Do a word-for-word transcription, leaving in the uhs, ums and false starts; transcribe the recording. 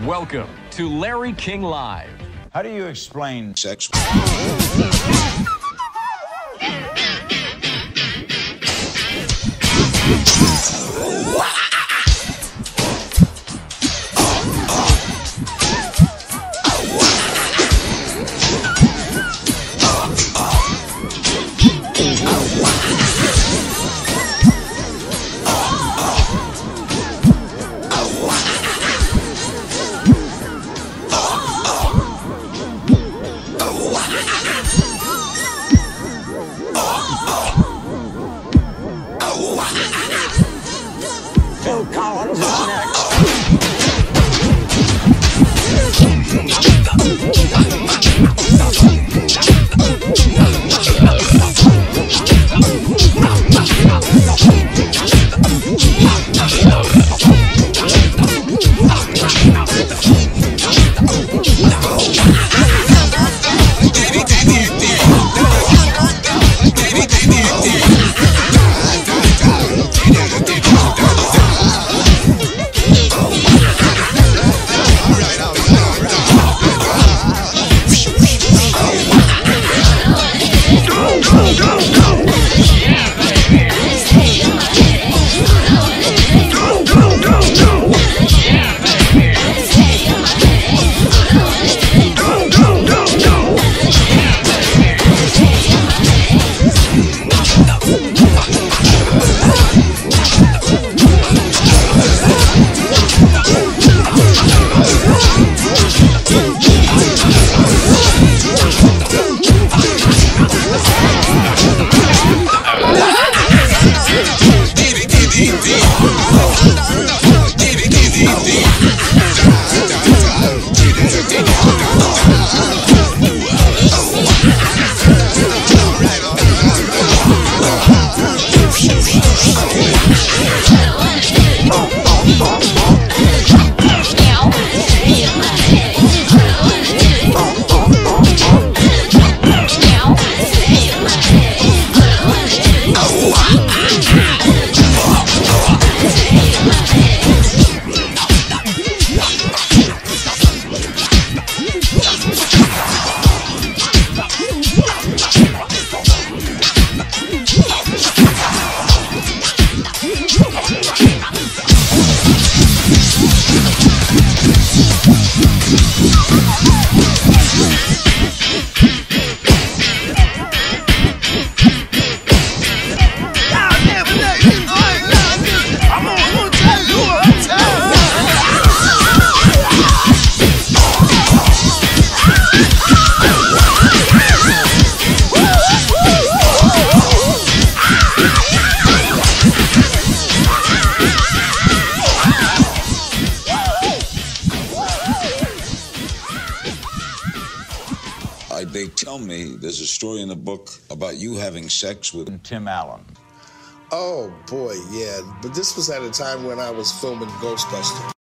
Welcome to Larry King Live. How do you explain sex? Phil Collins is next. They tell me there's a story in the book about you having sex with Tim Allen. Oh, boy, yeah. But this was at a time when I was filming Ghostbusters.